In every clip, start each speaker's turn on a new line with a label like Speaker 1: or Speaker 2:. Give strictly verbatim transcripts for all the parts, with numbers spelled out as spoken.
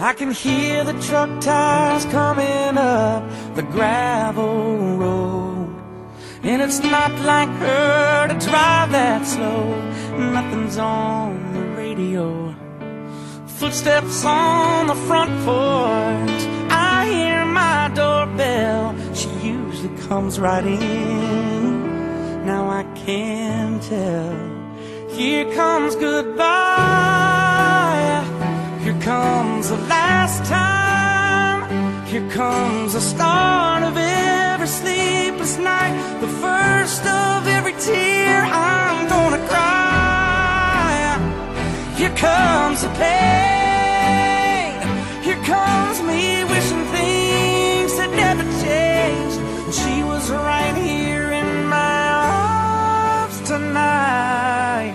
Speaker 1: I can hear the truck tires coming up the gravel road, and it's not like her to drive that slow. Nothing's on the radio, footsteps on the front porch. I hear my doorbell, she usually comes right in. Now I can tell, here comes goodbye, here comes the last time, here comes the start of every sleepless night, the first of every tear I'm gonna cry. Here comes the pain, here comes me wishing things had never changed. She was right here in my arms tonight.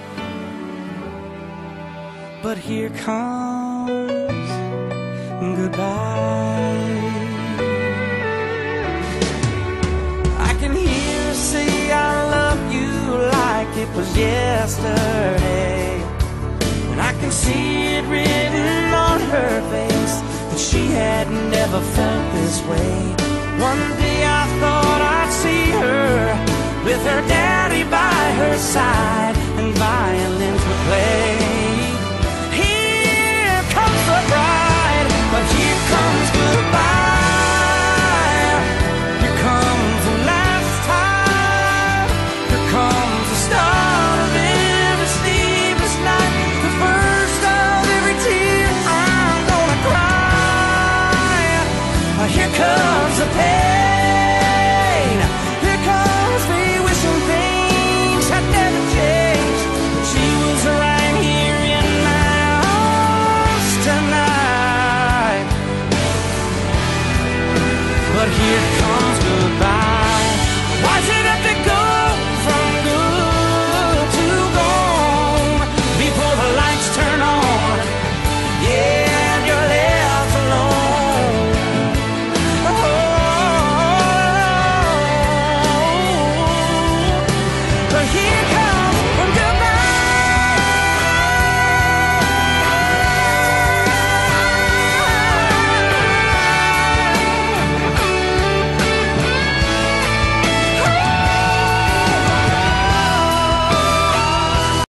Speaker 1: But here comes goodbye. I can hear her say I love you like it was yesterday, and I can see it written on her face that she had never felt this way. One day I thought I'd see her with her daddy by her side and violins would play. Here comes the bride, but here comes goodbye. Here comes the last time, here comes the start of every sleepless night, the first of every tear I'm gonna cry. Here comes the pain, here comes me wishing things had never changed. She was right here in my arms tonight.